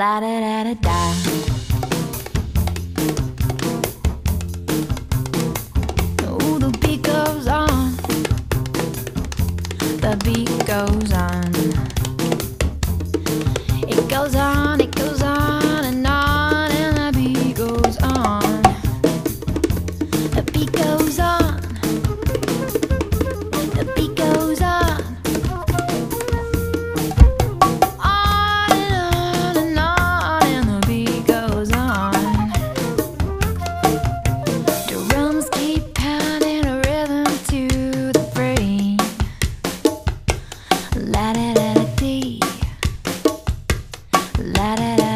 La da da da da. Oh, the beat goes on. The beat goes on. It goes on, it goes on and on, and the beat goes on. The beat goes on. The beat goes on. On and on, and the beat goes on. Drums keep pounding a rhythm to the brain. La da da da dee. La da da